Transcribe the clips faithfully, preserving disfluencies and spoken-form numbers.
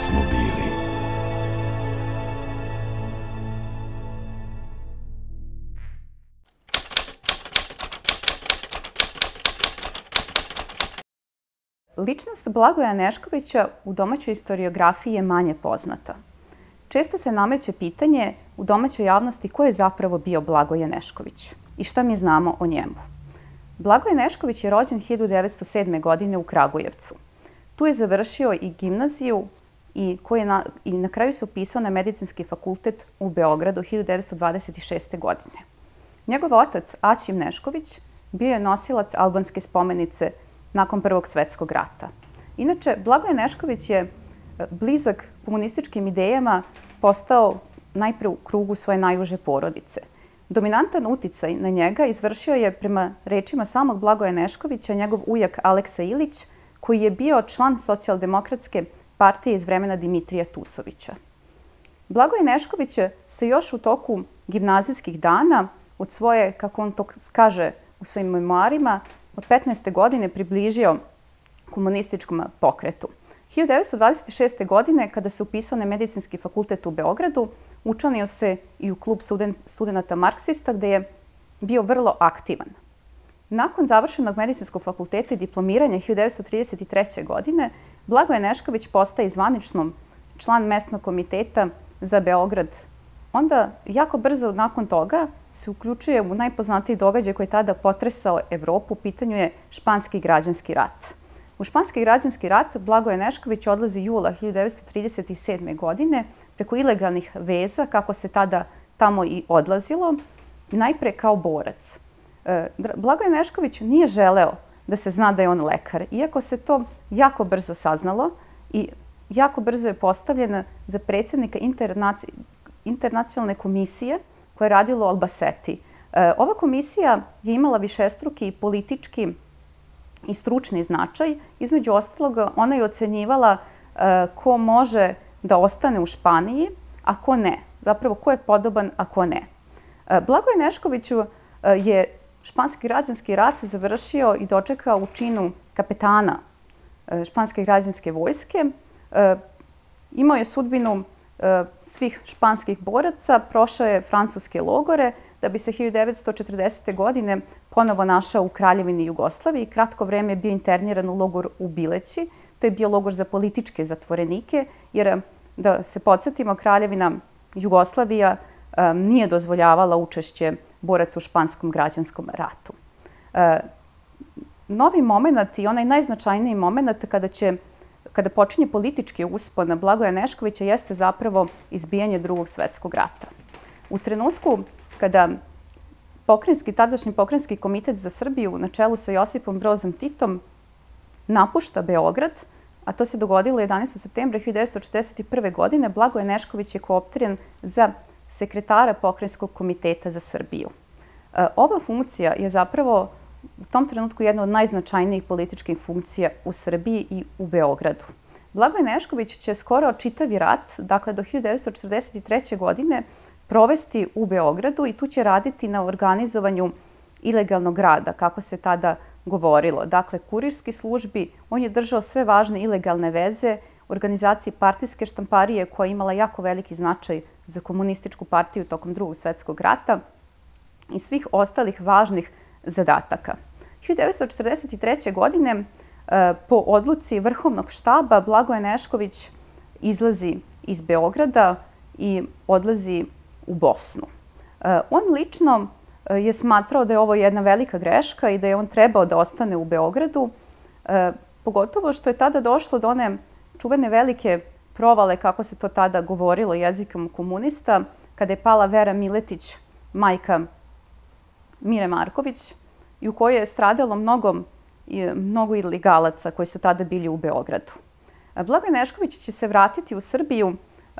smo bili. Ličnost Blagoja Neškovića u domaćoj istoriografiji je manje poznata. Često se nameće pitanje u domaćoj javnosti ko je zapravo bio Blagoje Nešković i šta mi znamo o njemu. Blagoje Nešković je rođen hiljadu devetsto sedme. godine u Kragujevcu. Tu je završio i gimnaziju i, koji je na, i na kraju se upisao na Medicinski fakultet u Beogradu hiljadu devetsto dvadeset šeste. godine. Njegov otac, Aćim Nešković, bio je nosilac albanske spomenice nakon Prvog svetskog rata. Inače, Blagoje Nešković je blizak komunističkim idejama postao najpre u krugu svoje najuže porodice. Dominantan uticaj na njega izvršio je, prema rečima samog Blagoja Neškovića, njegov ujak Aleksa Ilić, koji je bio član Socijaldemokratske partije iz vremena Dimitrija Tucovića. Blagoje Nešković se još u toku gimnazijskih dana od svoje, kako on to kaže u svojim memoarima, od petnaeste. godine približio komunističkom pokretu. hiljadu devetsto dvadeset šeste. godine, kada se upisao na Medicinski fakultet u Beogradu, učlanio se i u klub studenata marksista, gde je bio vrlo aktivan. Nakon završenog medicinskog fakulteta i diplomiranja hiljadu devetsto trideset treće. godine, Blagoje Nešković postaje zvanično član mesnog komiteta za Beograd. Onda, jako brzo nakon toga, se uključuje u najpoznatiji događaj koji je tada potresao Evropu. U pitanju je Španski građanski rat. U Španski građanski rat Blagoje Nešković odlazi jula hiljadu devetsto trideset sedme. godine preko ilegalnih veza, kako se tada tamo i odlazilo, najpre kao borac. Blagoje Nešković nije želeo da se zna da je on lekar, iako se to jako brzo saznalo i jako brzo je postavljen za predsjednika internaci, internacionalne komisije koja je radila u Albaceti. Ova komisija je imala višestruki politički i stručni značaj. Između ostalog, ona je ocenjivala ko može da ostane u Španiji, a ko ne. Zapravo, ko je podoban, a ko ne. Blagoje Neškoviću je Španski građanski rat završio i dočekao u činu kapetana Španske građanske vojske. Imao je sudbinu svih španskih boraca, prošao je francuske logore, da bi se hiljadu devetsto četrdesete. godine ponovo našao u Kraljevini Jugoslaviji. Kratko vreme je bio interniran u logor u Bileći. To je bio logor za političke zatvorenike, jer, da se podsjetimo, Kraljevina Jugoslavija nije dozvoljavala učešće boraca u Španskom građanskom ratu. Novi moment i onaj najznačajniji moment kada će kada počinje politički uspon Blagoja Neškovića jeste zapravo izbijanje Drugog svetskog rata. U trenutku kada pokrajinski, tadašnji pokrajinski komitet za Srbiju na čelu sa Josipom Brozom Titom napušta Beograd, a to se dogodilo jedanaestog septembra hiljadu devetsto četrdeset prve. godine, Blagoje Nešković je kooptiran za sekretara pokrajinskog komiteta za Srbiju. Ova funkcija je zapravo u tom trenutku jedna od najznačajnijih političkih funkcija u Srbiji i u Beogradu. Blagoje Nešković će skoro čitavi rat, dakle do hiljadu devetsto četrdeset treće. godine, provesti u Beogradu i tu će raditi na organizovanju ilegalnog rada, kako se tada govorilo. Dakle, kurirski službi, on je držao sve važne ilegalne veze, organizaciji partijske štamparije koja je imala jako veliki značaj za komunističku partiju tokom Drugog svetskog rata i svih ostalih važnih zadataka. hiljadu devetsto četrdeset treće. godine po odluci Vrhovnog štaba Blagoje Nešković izlazi iz Beograda i odlazi u Bosnu. On lično je smatrao da je ovo jedna velika greška i da je on trebao da ostane u Beogradu, pogotovo što je tada došlo do one čuvene velike provale, kako se to tada govorilo jezikom komunista, kada je pala Vera Miletić, majka Mire Marković, i u kojoj je stradalo mnogo, mnogo ilegalaca koji su tada bili u Beogradu. Blagoje Nešković će se vratiti u Srbiju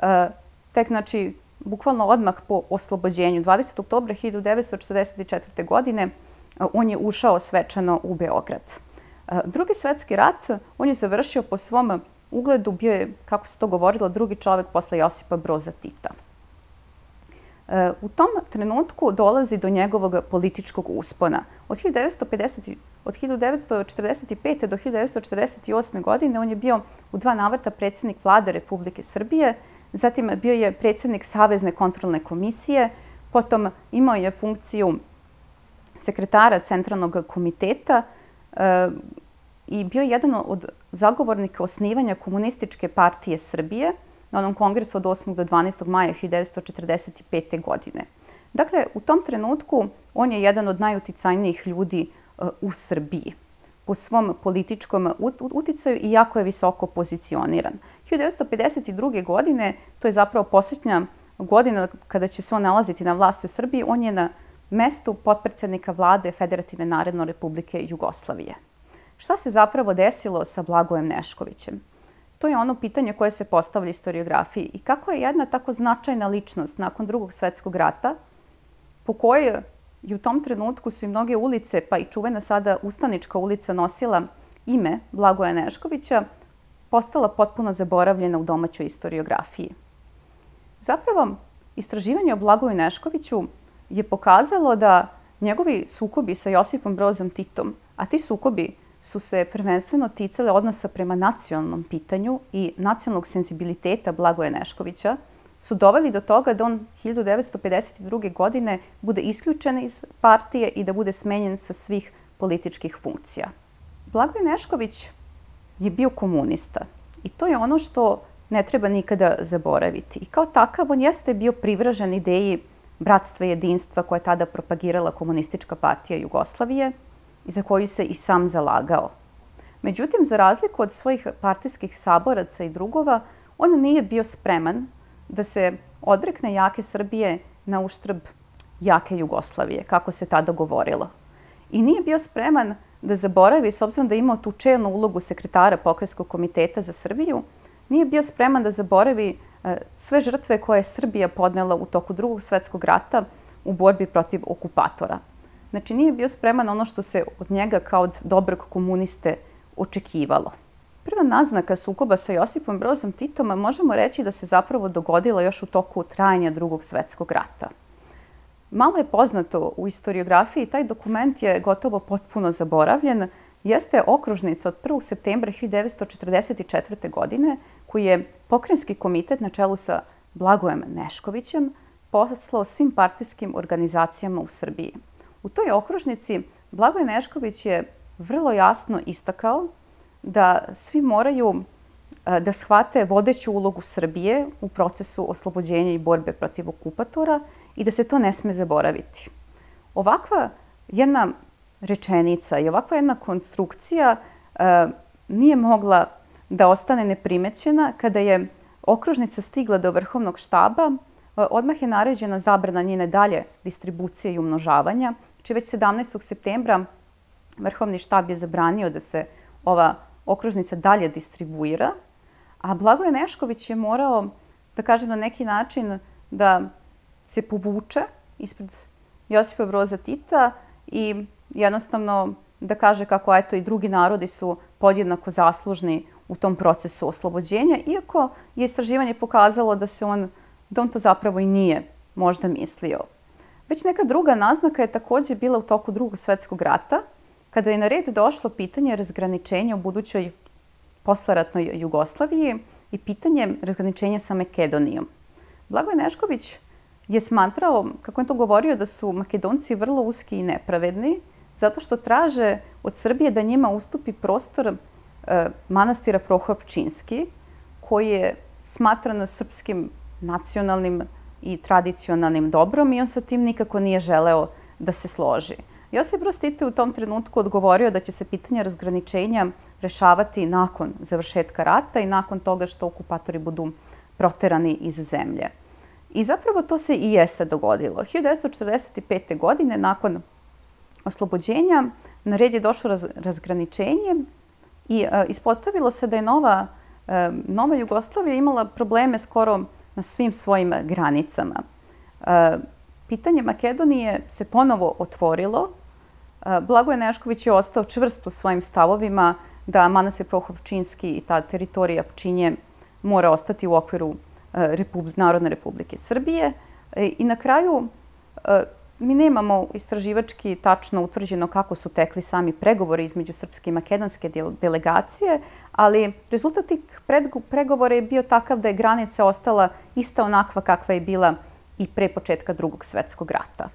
tek, znači, bukvalno odmah po oslobođenju. dvadesetog oktobra hiljadu devetsto četrdeset četvrte. godine on je ušao svečano u Beograd. Drugi svetski rat on je završio po svom ugledu, bio je, kako se to govorilo, drugi čovek posle Josipa Broza Tita. U tom trenutku dolazi do njegovog političkog uspona. Od hiljadu devetsto pedeset od hiljadu devetsto četrdeset pete do hiljadu devetsto četrdeset osme. godine on je bio u dva navrata predsjednik vlade Republike Srbije, zatim bio je predsjednik Savezne kontrolne komisije, potom imao je funkciju sekretara Centralnog komiteta i bio je jedan od zagovornika osnivanja Komunističke partije Srbije na onom kongresu od osmog do dvanaestog maja hiljadu devetsto četrdeset pete. godine. Dakle, u tom trenutku on je jedan od najuticajnijih ljudi u Srbiji po svom političkom uticaju i jako je visoko pozicioniran. hiljadu devetsto pedeset druge. godine, to je zapravo posljednja godina kada će se on nalaziti na vlasti u Srbiji, on je na mestu potpredsjednika vlade Federativne narodne republike Jugoslavije. Šta se zapravo desilo sa Blagojem Neškovićem? To je ono pitanje koje se postavlja historiografiji i kako je jedna tako značajna ličnost nakon Drugog svjetskog rata, po kojoj i u tom trenutku su i mnoge ulice, pa i čuvena sada Ustanička ulica nosila ime Blagoja Neškovića, postala potpuno zaboravljena u domaćoj historiografiji. Zapravo, istraživanje o Blagoju Neškoviću je pokazalo da njegovi sukobi sa Josipom Brozom Titom, a ti sukobi su se prvenstveno ticale odnosa prema nacionalnom pitanju i nacionalnog senzibiliteta Blagoja Neškovića, su doveli do toga da on hiljadu devetsto pedeset druge. godine bude isključen iz partije i da bude smenjen sa svih političkih funkcija. Blagoj Nešković je bio komunista i to je ono što ne treba nikada zaboraviti. I kao takav on jeste bio privržen ideji bratstva i jedinstva koje je tada propagirala Komunistička partija Jugoslavije i za koju se i sam zalagao. Međutim, za razliku od svojih partijskih saboraca i drugova, on nije bio spreman da se odrekne jake Srbije na uštrb jake Jugoslavije, kako se tada govorilo. I nije bio spreman da zaboravi, s obzirom da je imao tu čelnu ulogu sekretara Pokrajinskog komiteta za Srbiju, nije bio spreman da zaboravi sve žrtve koje je Srbija podnela u toku Drugog svjetskog rata u borbi protiv okupatora. Znači, nije bio spreman ono što se od njega kao od dobrog komuniste očekivalo. Prva naznaka sukoba sa Josipom Brozom Titom možemo reći da se zapravo dogodila još u toku trajanja Drugog svjetskog rata. Malo je poznato u historiografiji, taj dokument je gotovo potpuno zaboravljen, jeste okružnica od prvog septembra hiljadu devetsto četrdeset četvrte. godine koji je Pokrajinski komitet na čelu sa Blagojem Neškovićem poslao svim partijskim organizacijama u Srbiji. U toj okružnici Blagoj Nešković je vrlo jasno istakao da svi moraju da shvate vodeću ulogu Srbije u procesu oslobođenja i borbe protiv okupatora i da se to ne sme zaboraviti. Ovakva jedna rečenica i ovakva jedna konstrukcija nije mogla da ostane neprimećena. Kada je okružnica stigla do Vrhovnog štaba, odmah je naređena zabrana njene dalje distribucije i umnožavanja. Znači, već sedamnaestog septembra Vrhovni štab je zabranio da se ova okružnica dalje distribuira, a Blagoje Nešković je morao, da kažem na neki način, da se povuče ispred Josipa Broza Tita i jednostavno da kaže kako eto i drugi narodi su podjednako zaslužni u tom procesu oslobođenja, iako je istraživanje pokazalo da se on, da on to zapravo i nije možda mislio. Već neka druga naznaka je također bila u toku Drugog svjetskog rata, kada je na red došlo pitanje razgraničenja u budućoj posleratnoj Jugoslaviji i pitanje razgraničenja sa Makedonijom. Blagoj Nešković je smatrao, kako je to govorio, da su Makedonci vrlo uski i nepravedni, zato što traže od Srbije da njima ustupi prostor manastira Prohor Pčinjski, koji je smatran srpskim nacionalnim i tradicionalnim dobrom i on sa tim nikako nije želeo da se složi. Josip Broz Tito je u tom trenutku odgovorio da će se pitanje razgraničenja rešavati nakon završetka rata i nakon toga što okupatori budu proterani iz zemlje. I zapravo to se i jeste dogodilo. hiljadu devetsto četrdeset pete. godine, nakon oslobođenja, na red je došlo raz, razgraničenje i e, ispostavilo se da je nova, e, nova Jugoslavija imala probleme skoro na svim svojim granicama. E, pitanje Makedonije se ponovo otvorilo. E, Blagoje Nešković je ostao čvrst u svojim stavovima da manastir Prohor Pčinjski i ta teritorija Pčinje mora ostati u okviru Republi, Narodne republike Srbije. E, I na kraju mi nemamo istraživački tačno utvrđeno kako su tekli sami pregovori između srpske i makedonske delegacije, ali rezultat tih pregovora je bio takav da je granica ostala ista onakva kakva je bila i pre početka Drugog svetskog rata.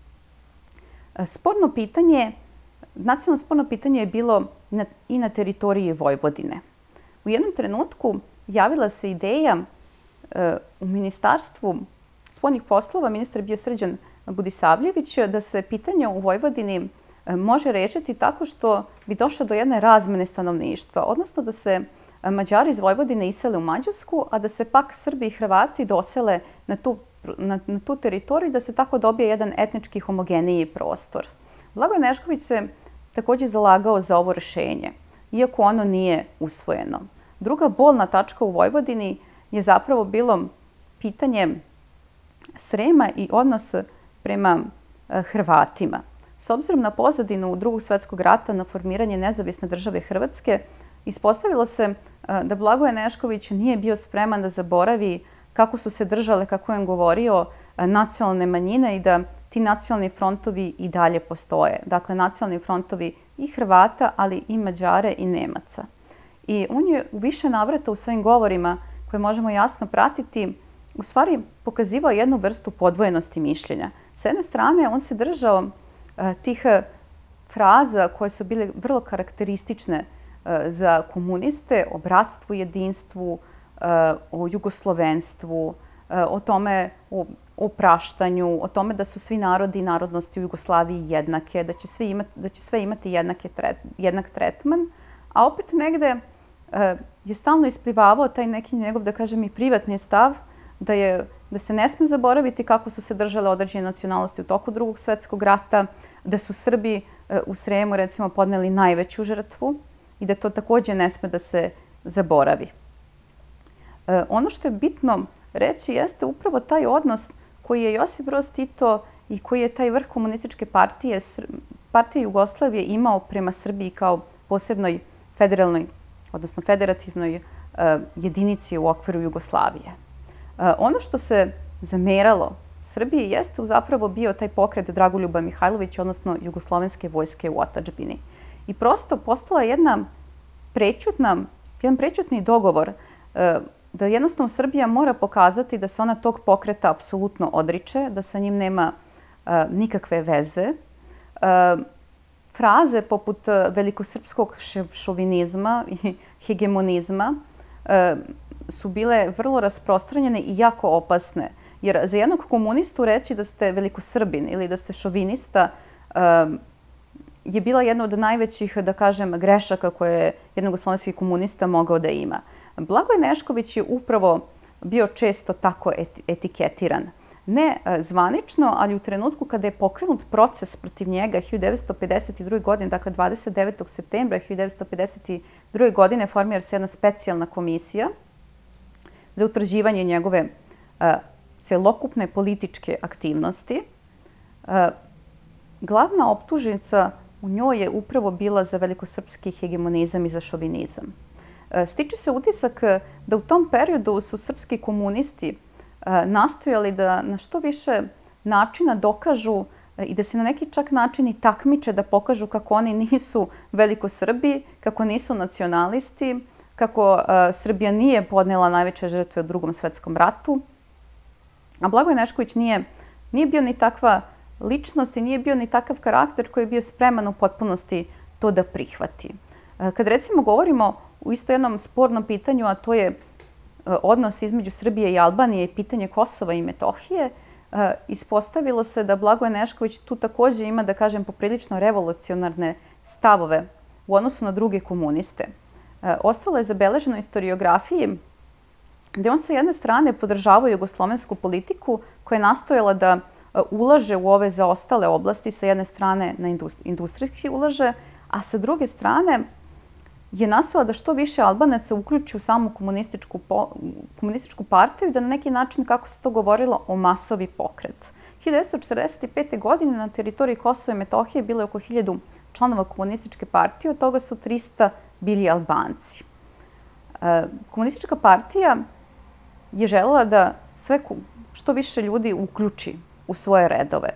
Sporno pitanje, nacionalno sporno pitanje je bilo i na teritoriji Vojvodine. U jednom trenutku javila se ideja u Ministarstvu spoljnih poslova, ministar je bio Srđan Budisavljević, da se pitanje u Vojvodini može rešiti tako što bi došlo do jedne razmene stanovništva, odnosno da se Mađari iz Vojvodine isele u Mađarsku, a da se pak Srbi i Hrvati dosele na tu, na, na tu teritoriju i da se tako dobije jedan etnički homogeniji prostor. Blagoje Nešković se takođe zalagao za ovo rešenje, iako ono nije usvojeno. Druga bolna tačka u Vojvodini je zapravo bilo pitanje Srema i odnos prema Hrvatima. S obzirom na pozadinu Drugog svetskog rata na formiranje nezavisne države Hrvatske, ispostavilo se da Blagoje Nešković nije bio spreman da zaboravi kako su se držale, kako je on govorio, nacionalne manjine i da ti nacionalni frontovi i dalje postoje. Dakle, nacionalni frontovi i Hrvata, ali i Mađare i Nemaca. I on je u više navrata u svojim govorima, koje možemo jasno pratiti, u stvari pokazivao jednu vrstu podvojenosti mišljenja. S jedne strane, on se držao tih fraza koje su bile vrlo karakteristične za komuniste, o bratstvu, jedinstvu, o jugoslovenstvu, o tome, o, o praštanju, o tome da su svi narodi i narodnosti u Jugoslaviji jednake, da će, svi imati, da će sve imati jednake tret, jednak tretman, a opet negde je stalno isplivavao taj neki njegov, da kažem, i privatni stav, da, je, da se ne sme zaboraviti kako su se držale određene nacionalnosti u toku Drugog svetskog rata, da su Srbi u Sremu, recimo, podneli najveću žrtvu i da to takođe ne sme da se zaboravi. E, ono što je bitno reći jeste upravo taj odnos koji je Josip Broz Tito i koji je taj vrh komunističke partije, partije Jugoslavije imao prema Srbiji kao posebnoj federalnoj, odnosno federativnoj e, jedinici u okviru Jugoslavije. E, ono što se zameralo Srbiji jeste zapravo bio taj pokret Dragoljuba Mihajlovića, odnosno Jugoslovenske vojske u otadžbini. I prosto postala jedna prećutna, jedan prećutni dogovor da jednostavno Srbija mora pokazati da se ona tog pokreta apsolutno odriče, da sa njim nema nikakve veze. Fraze poput velikosrpskog šovinizma i hegemonizma su bile vrlo rasprostranjene i jako opasne. Jer za jednog komunistu reći da ste velikosrbin ili da ste šovinista je bila jedna od najvećih, da kažem, grešaka koje je jedan jugoslovenski komunista mogao da ima. Blagoje Nešković je upravo bio često tako etiketiran. Ne zvanično, ali u trenutku kada je pokrenut proces protiv njega hiljadu devetsto pedeset druge. godine, dakle dvadeset devetog septembra hiljadu devetsto pedeset druge. godine formira se jedna specijalna komisija za utvrđivanje njegove celokupne političke aktivnosti. Glavna optužnica u njoj je upravo bila za velikosrpski hegemonizam i za šovinizam. Stiče se utisak da u tom periodu su srpski komunisti nastojali da na što više načina dokažu i da se na neki čak način i takmiče da pokažu kako oni nisu velikosrbi, kako nisu nacionalisti, kako Srbija nije podnela najveće žrtve u Drugom svetskom ratu. A Blagoje Nešković nije, nije bio ni takva ličnost i nije bio ni takav karakter koji je bio spreman u potpunosti to da prihvati. Kad recimo govorimo u isto jednom spornom pitanju, a to je odnos između Srbije i Albanije i pitanje Kosova i Metohije, ispostavilo se da Blagoje Nešković tu takođe ima, da kažem, poprilično revolucionarne stavove u odnosu na druge komuniste. Ostalo je zabeleženo istoriografiji gde on sa jedne strane podržavao jugoslovensku politiku koja je nastojala da ulaže u ove zaostale oblasti, sa jedne strane na industrijski ulaže, a sa druge strane je nastojala da što više Albanaca uključi u samu komunističku, komunističku partiju i da na neki način, kako se to govorilo, o masovi pokret. hiljadu devetsto četrdeset pete. godine na teritoriji Kosova i Metohije bilo je oko hiljadu članova komunističke partije, od toga su trista bili Albanci. Komunistička partija je želela da sve što više ljudi uključi u svoje redove.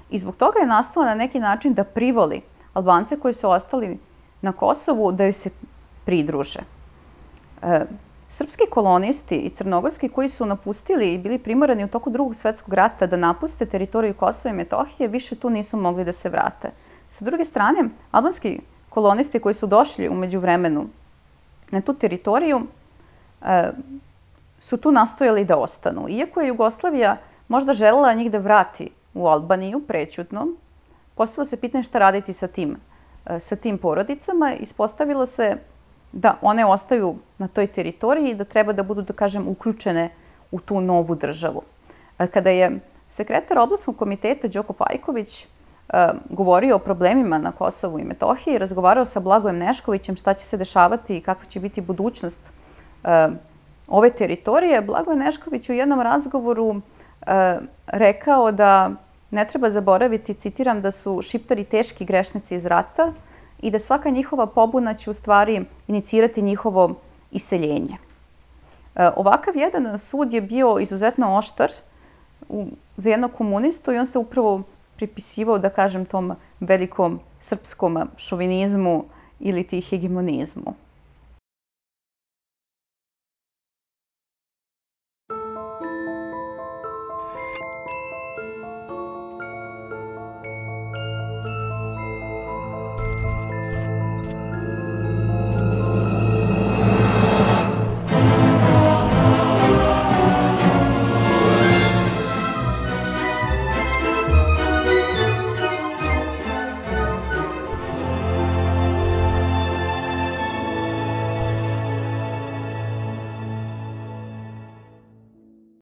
I zbog toga je nastala na neki način da privoli Albance koji su ostali na Kosovu da joj se pridruže. E, srpski kolonisti i crnogorski koji su napustili i bili primorani u toku Drugog svetskog rata da napuste teritoriju Kosova i Metohije, više tu nisu mogli da se vrate. Sa druge strane, albanski kolonisti koji su došli u međuvremenu na tu teritoriju e, su tu nastojali da ostanu. Iako je Jugoslavija možda želela njih da vrati u Albaniju prećutno, postavilo se pitanje šta raditi sa tim, sa tim porodicama. Ispostavilo se da one ostaju na toj teritoriji i da treba da budu, da kažem, uključene u tu novu državu. Kada je sekretar Oblastnog komiteta Đoko Pajković govorio o problemima na Kosovu i Metohiji, razgovarao sa Blagojem Neškovićem šta će se dešavati i kakva će biti budućnost ove teritorije, Blagoje Nešković u jednom razgovoru rekao da ne treba zaboraviti, citiram, da su Šiptari teški grešnici iz rata i da svaka njihova pobuna će u stvari inicirati njihovo iseljenje. Ovakav jedan sud je bio izuzetno oštar za jednog komunistu i on se upravo pripisivao, da kažem, tom velikom srpskom šovinizmu ili ti hegemonizmu.